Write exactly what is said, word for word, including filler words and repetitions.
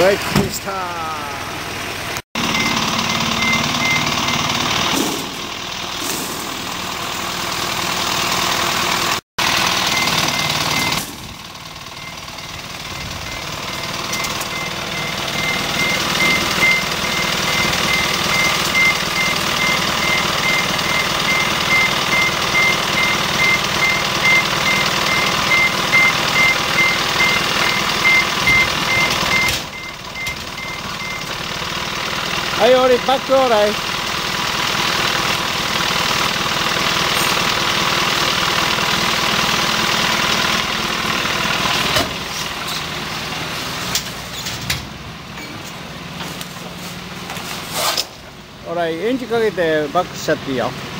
ライトにした。はい、オーリー、バックオーライ。オーライ、エンジンかけてバックしちゃっていいよ。